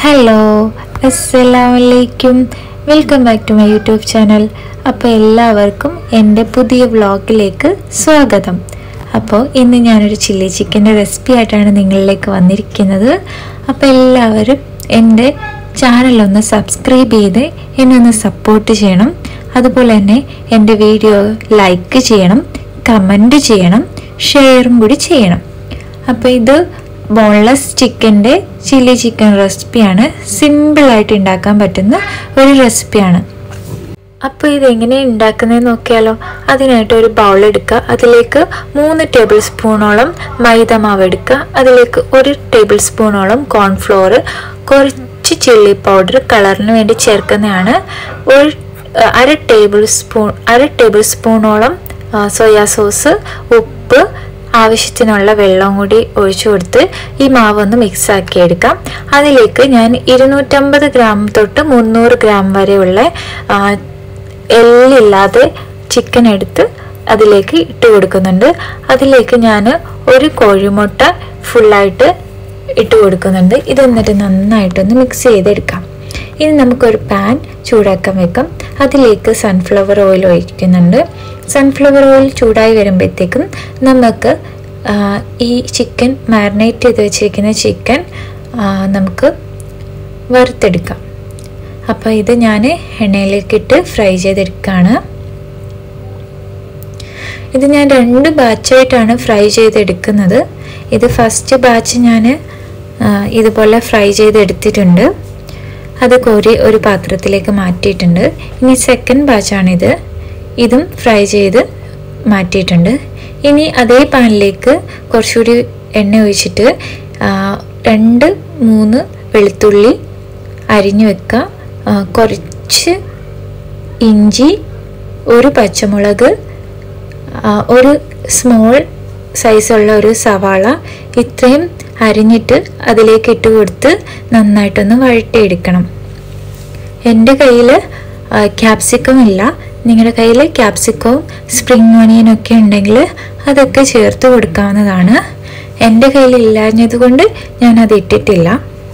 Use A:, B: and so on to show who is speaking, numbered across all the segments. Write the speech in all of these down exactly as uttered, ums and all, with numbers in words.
A: Hello അസ്സലാമു അലൈക്കും welcome back to my YouTube channel. അപ്പോൾ എല്ലാവർക്കും എൻ്റെ പുതിയ വ്ളോഗിലേക്ക് സ്വാഗതം. അപ്പോൾ ഇന്ന് ഞാനൊരു ചില്ലി ചിക്കൻ്റെ റെസിപ്പി ആയിട്ടാണ് നിങ്ങളിലേക്ക് വന്നിരിക്കുന്നത്. അപ്പോൾ എല്ലാവരും എൻ്റെ ചാനലൊന്ന് സബ്സ്ക്രൈബ് ചെയ്ത് എന്നെ ഒന്ന് സപ്പോർട്ട് ചെയ്യണം. അതുപോലെ തന്നെ എൻ്റെ വീഡിയോ ലൈക്ക് ചെയ്യണം, കമൻറ്റ് ചെയ്യണം, ഷെയറും കൂടി ചെയ്യണം. അപ്പോൾ ഇത് ബോൺലെസ് ചിക്കൻ്റെ ചില്ലി ചിക്കൻ റെസിപ്പിയാണ്. സിമ്പിളായിട്ട് ഉണ്ടാക്കാൻ പറ്റുന്ന ഒരു റെസിപ്പിയാണ്. അപ്പോൾ ഇതെങ്ങനെ ഉണ്ടാക്കുന്നതെന്ന് നോക്കിയാലോ. അതിനായിട്ട് ഒരു ബൗൾ എടുക്കുക. അതിലേക്ക് മൂന്ന് ടേബിൾ സ്പൂണോളം മൈദ മാവ് എടുക്കുക. അതിലേക്ക് ഒരു ടേബിൾ സ്പൂണോളം കോൺഫ്ലോർ, കുറച്ച് ചില്ലി പൗഡർ കളറിന് വേണ്ടി ചേർക്കുന്നതാണ്. ഒരു അര ടേബിൾ സ്പൂൺ അര ടേബിൾ സ്പൂണോളം സോയാ സോസ്, ഉപ്പ്, ആവശ്യത്തിനുള്ള വെള്ളം കൂടി ഒഴിച്ചു കൊടുത്ത് ഈ മാവ് ഒന്ന് മിക്സ് ആക്കി എടുക്കാം. അതിലേക്ക് ഞാൻ ഇരുന്നൂറ്റമ്പത് ഗ്രാം തൊട്ട് മുന്നൂറ് ഗ്രാം വരെയുള്ള എല്ലില്ലാതെ ചിക്കൻ എടുത്ത് അതിലേക്ക് ഇട്ട് കൊടുക്കുന്നുണ്ട്. അതിലേക്ക് ഞാൻ ഒരു കോഴിമുട്ട ഫുള്ളായിട്ട് ഇട്ട് കൊടുക്കുന്നുണ്ട്. ഇത് എന്നിട്ട് നന്നായിട്ടൊന്ന് മിക്സ് ചെയ്തെടുക്കാം. ഇനി നമുക്കൊരു പാൻ ചൂടാക്കാൻ വെക്കാം. അതിലേക്ക് സൺഫ്ലവർ ഓയിൽ ഒഴിക്കുന്നുണ്ട്. സൺഫ്ലവർ ഓയിൽ ചൂടായി വരുമ്പോഴത്തേക്കും നമുക്ക് ഈ ചിക്കൻ മാരിനേറ്റ് ചെയ്ത് വെച്ചിരിക്കുന്ന ചിക്കൻ നമുക്ക് വറുത്തെടുക്കാം. അപ്പോൾ ഇത് ഞാൻ എണ്ണയിലേക്കിട്ട് ഫ്രൈ ചെയ്തെടുക്കുകയാണ്. ഇത് ഞാൻ രണ്ട് ബാച്ചായിട്ടാണ് ഫ്രൈ ചെയ്തെടുക്കുന്നത്. ഇത് ഫസ്റ്റ് ബാച്ച് ഞാൻ ഇതുപോലെ ഫ്രൈ ചെയ്തെടുത്തിട്ടുണ്ട്. അത് കോരി ഒരു പാത്രത്തിലേക്ക് മാറ്റിയിട്ടുണ്ട്. ഇനി സെക്കൻഡ് ബാച്ചാണിത്. ഇതും ഫ്രൈ ചെയ്ത് മാറ്റിയിട്ടുണ്ട്. ഇനി അതേ പാനിലേക്ക് കുറച്ചുകൂടി എണ്ണ ഒഴിച്ചിട്ട് രണ്ട് മൂന്ന് വെളുത്തുള്ളി അരിഞ്ഞു വെക്കുക, കുറച്ച് ഇഞ്ചി, ഒരു പച്ചമുളക്, ഒരു സ്മോൾ സൈസുള്ള ഒരു സവാള, ഇത്രയും അരിഞ്ഞിട്ട് അതിലേക്ക് ഇട്ട് കൊടുത്ത് നന്നായിട്ടൊന്ന് വഴറ്റിയെടുക്കണം. എൻ്റെ കയ്യിൽ ക്യാപ്സിക്കം ഇല്ല. നിങ്ങളുടെ കയ്യിൽ ക്യാപ്സിക്കവും സ്പ്രിംഗ് ഓണിയനും ഒക്കെ ഉണ്ടെങ്കിൽ അതൊക്കെ ചേർത്ത് കൊടുക്കാവുന്നതാണ്. എൻ്റെ കയ്യിൽ ഇല്ലാഞ്ഞത് കൊണ്ട് ഞാനത് ഇട്ടിട്ടില്ല.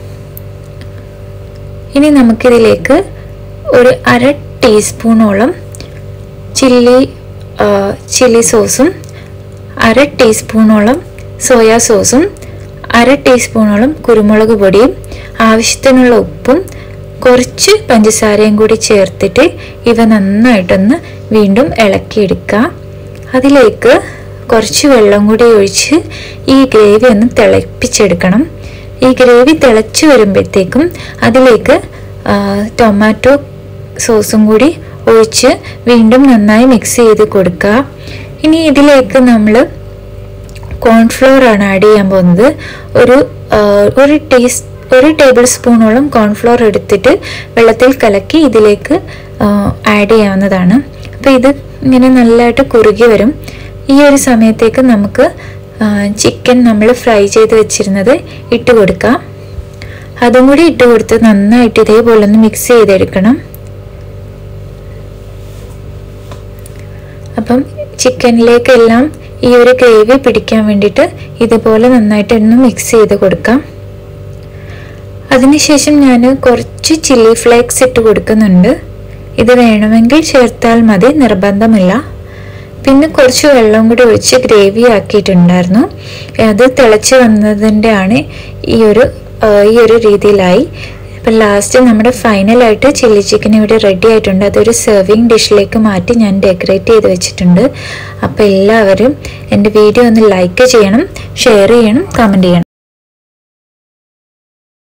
A: ഇനി നമുക്കിതിലേക്ക് ഒരു അര ടീസ്പൂണോളം ചില്ലി ചില്ലി സോസും, അര ടീസ്പൂണോളം സോയാ സോസും, അര ടീസ്പൂണോളം കുരുമുളക് പൊടിയും, ആവശ്യത്തിനുള്ള ഉപ്പും, കുറച്ച് പഞ്ചസാരയും കൂടി ചേർത്തിട്ട് ഇവ നന്നായിട്ടൊന്ന് വീണ്ടും ഇളക്കിയെടുക്കുക. അതിലേക്ക് കുറച്ച് വെള്ളം കൂടി ഒഴിച്ച് ഈ ഗ്രേവി ഒന്ന് തിളപ്പിച്ചെടുക്കണം. ഈ ഗ്രേവി തിളച്ച് വരുമ്പോഴത്തേക്കും അതിലേക്ക് ടൊമാറ്റോ സോസും കൂടി ഒഴിച്ച് വീണ്ടും നന്നായി മിക്സ് ചെയ്ത് കൊടുക്കുക. ഇനി ഇതിലേക്ക് നമ്മൾ കോൺഫ്ലോർ ആണ് ആഡ് ചെയ്യാൻ പോകുന്നത്. ഒരു ഒരു ടീസ് ഒരു ടേബിൾ സ്പൂണോളം കോൺഫ്ലോർ എടുത്തിട്ട് വെള്ളത്തിൽ കലക്കി ഇതിലേക്ക് ആഡ് ചെയ്യാവുന്നതാണ്. അപ്പോൾ ഇത് ഇങ്ങനെ നല്ലതായിട്ട് കുറുകി വരും. ഈ ഒരു സമയത്തേക്ക് നമുക്ക് ചിക്കൻ നമ്മൾ ഫ്രൈ ചെയ്ത് വെച്ചിരുന്നത് ഇട്ട് കൊടുക്കാം. അതും കൂടി ഇട്ട് കൊടുത്ത് നന്നായിട്ട് ഇതേപോലെ ഒന്ന് മിക്സ് ചെയ്തെടുക്കണം. അപ്പം ചിക്കനിലേക്കെല്ലാം ഈ ഒരു ഗ്രേവി പിടിക്കാൻ വേണ്ടിയിട്ട് ഇതുപോലെ നന്നായിട്ടൊന്ന് മിക്സ് ചെയ്ത് കൊടുക്കാം. അതിനുശേഷം ഞാൻ കുറച്ച് ചില്ലി ഫ്ലേക്സ് ഇട്ട് കൊടുക്കുന്നുണ്ട്. ഇത് വേണമെങ്കിൽ ചേർത്താൽ മതി, നിർബന്ധമില്ല. പിന്നെ കുറച്ച് വെള്ളം കൂടി ഒഴിച്ച് ഗ്രേവി ആക്കിയിട്ടുണ്ടായിരുന്നു. അത് തിളച്ച് വന്നതിൻ്റെ ആണ് ഈ ഒരു ഈ ഒരു രീതിയിലായി. അപ്പം ലാസ്റ്റ് നമ്മുടെ ഫൈനലായിട്ട് ചില്ലി ചിക്കൻ ഇവിടെ റെഡി ആയിട്ടുണ്ട്. അതൊരു സെർവിങ് ഡിഷിലേക്ക് മാറ്റി ഞാൻ ഡെക്കറേറ്റ് ചെയ്ത് വെച്ചിട്ടുണ്ട്. അപ്പോൾ എല്ലാവരും എൻ്റെ വീഡിയോ ഒന്ന് ലൈക്ക് ചെയ്യണം, ഷെയർ ചെയ്യണം, കമൻറ്റ് ചെയ്യണം.